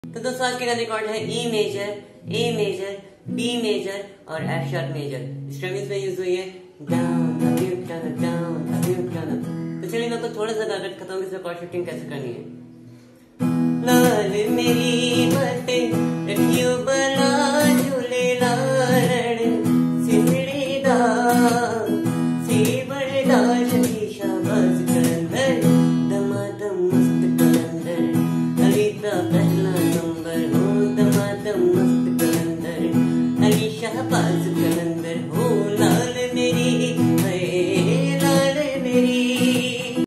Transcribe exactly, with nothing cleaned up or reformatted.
तो दोस्तों आज के गाने कॉर्ड है E major, A major, B major और एफ शार्प मेजर। स्ट्रमिंग्स में यूज हुई है down up you down up down up you down up. तो चलिए मैं आपको थोड़ा सा गा कर बताऊंगी इसमें कॉर्ड शिफ्टिंग कैसे करनी है। लाल मेरी बातें रखियो बला झूले लाल